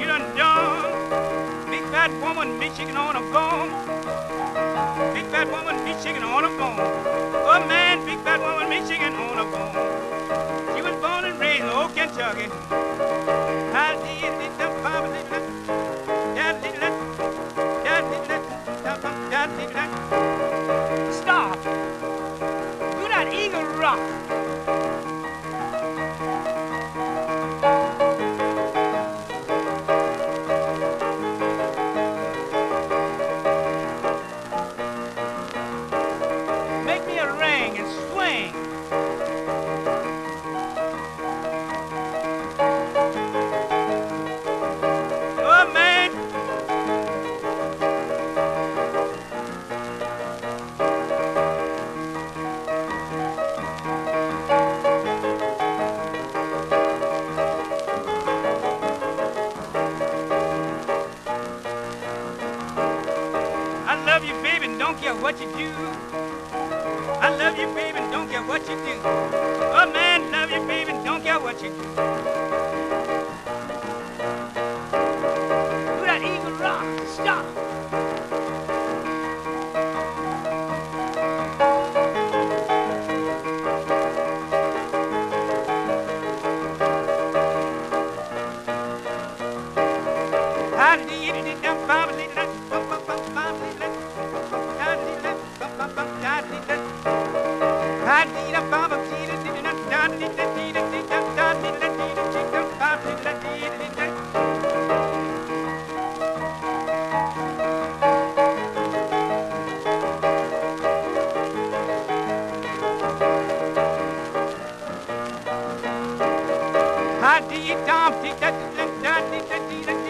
you done done. Big fat woman be shaking on a bone. Big fat woman be shaking on a bone. Oh man, big fat woman be shaking on a bone. She was born and raised in old Kentucky. Stop. Do that eagle rock. Make me a ring and swing. Oh man. I love you, baby, and don't care what you do. I love you, baby, and don't care what you do. Oh, man, love you, baby, and don't care what you do. Do that eagle rock. Stop. How do you